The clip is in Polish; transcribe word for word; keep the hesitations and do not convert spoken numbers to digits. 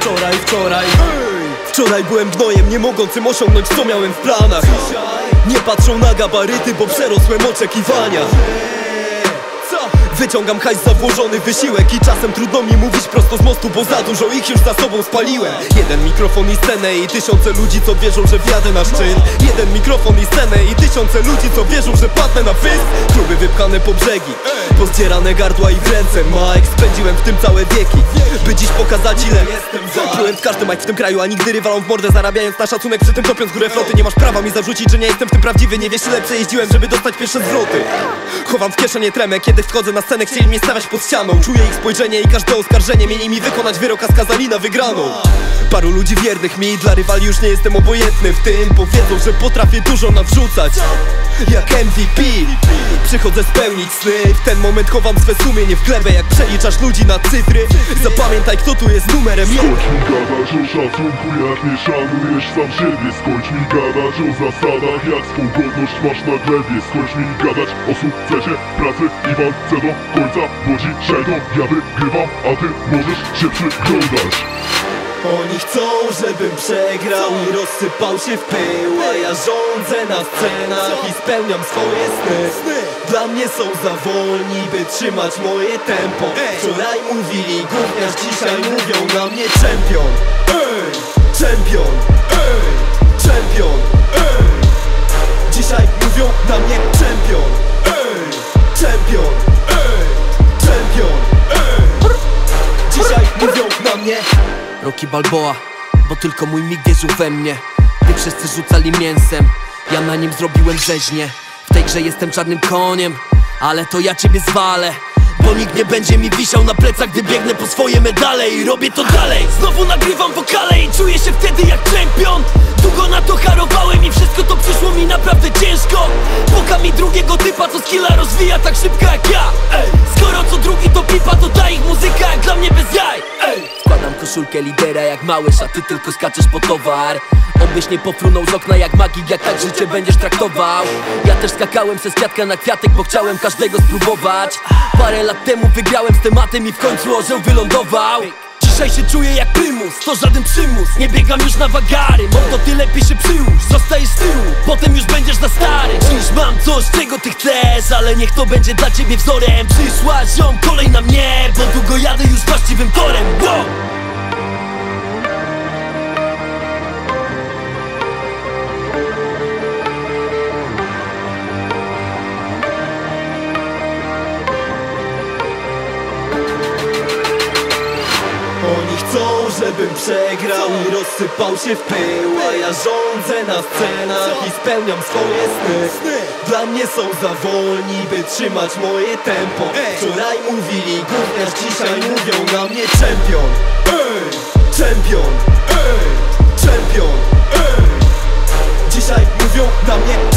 wczoraj, wczoraj Wczoraj byłem gnojem, nie mogącym osiągnąć co miałem w planach. Nie patrzą na gabaryty, bo przerosłem oczekiwania. Wyciągam hajs za włożony wysiłek i czasem trudno mi mówić prosto z mostu, bo za dużo ich już za sobą spaliłem. Jeden mikrofon i scenę i tysiące ludzi, co wierzą, że wjadę na szczyt. Jeden mikrofon i scenę i tysiące ludzi, co wierzą, że padnę na pysk. Kluby wypchane po brzegi, pozdzierane gardła i w ręce Mike, spędziłem w tym całe wieki, by dziś pokazać ile jestem. Byłem w każdym Mike w tym kraju, a nigdy rywalom w mordę, zarabiając na szacunek, przy tym topiąc górę floty. Nie masz prawa mi zarzucić, że nie jestem w tym prawdziwy. Nie wiesz ile przejeździłem, żeby dostać pierwsze zwroty. Chowam w kieszenie tremę, kiedy wchodzę na scenę. Chcieli mnie stawiać pod ścianą, czuję ich spojrzenie i każde oskarżenie. Mieli mi wykonać wyrok, a skazali na wygraną. Paru ludzi wiernych mi, dla rywali już nie jestem obojętny. W tym powiedzą, że potrafię dużo nawrzucać jak M V P. Przychodzę spełnić sny, w ten moment chowam swe sumienie w glebę. Jak przeliczasz ludzi na cyfry, zapamiętaj kto tu jest numerem jeden. Skończ mi gadać o szacunku, jak nie szanujesz sam siebie. Skończ mi gadać o zasadach, jak swą godność masz na glebie. Skończ mi gadać o sukcesie, pracy i walce do końca, bo dzisiaj to ja wygrywam, a ty możesz się przyglądać. Oni chcą, żebym przegrał i rozsypał się w pył, a ja rządzę na scenach i spełniam swoje sny. Dla mnie są za wolni, by trzymać moje tempo. Wczoraj mówili gówniarz, dzisiaj mówią na mnie czempion. Ej, czempion, ej, czempion, ej. Dzisiaj mówią na mnie czempion. Ej, czempion, ej, czempion, ej. Dzisiaj mówią na mnie Rocky Balboa, bo tylko mój mig wierzył we mnie. Gdy wszyscy rzucali mięsem, ja na nim zrobiłem rzeźnię. W tej grze jestem czarnym koniem, ale to ja ciebie zwalę, bo nikt nie będzie mi wisiał na plecach, gdy biegnę po swoje medale. I robię to dalej, znowu nagrywam wokale i czuję się wtedy jak czempion. Długo na to harowałem i wszystko to przyszło mi naprawdę ciężko. Puka mi drugiego typa, co skilla rozwija tak szybko jak ja. Ej, skoro co drugi to pipa, to ta ich muzyka jak dla mnie bez jaj. Ej, wkładam koszulkę lidera jak małysz, a ty tylko skaczesz po towar. Obyś nie pofrunął z okna jak magik, jak tak życie będziesz traktował. Ja też skakałem se z kwiatka na kwiatek, bo chciałem każdego spróbować. Parę lat temu wygrałem z tematem i w końcu orzeł wylądował. Dzisiaj się czuję jak prymus, to żaden przymus. Nie biegam już na wagary, mordo ty lepiej się przyłóż. Zostajesz z tyłu, potem już będziesz za stary. Dziś mam coś, czego ty chcesz, ale niech to będzie dla ciebie wzorem. Przyszła ziom, kolej na mnie, bo długo jadę już właściwym torem. Wow! Oni chcą, żebym przegrał i rozsypał się w pył, a ja rządzę na scenach i spełniam swoje sny. Dla mnie są za wolni, by trzymać moje tempo. Wczoraj mówili gówniarz, dzisiaj mówią na mnie czempion. Ej, czempion, ej, czempion, ej. Dzisiaj mówią na mnie